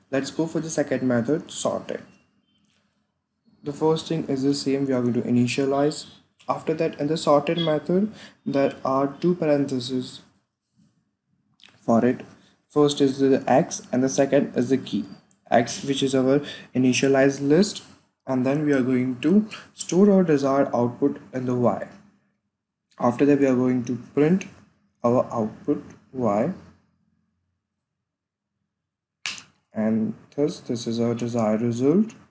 Let's go for the second method, sorted. The first thing is the same, we are going to initialize. After that, in the sorted method, there are two parentheses for it. First is the x and the second is the key. X, which is our initialized list, and then we are going to store our desired output in the y. After that, we are going to print our output y, and thus this is our desired result.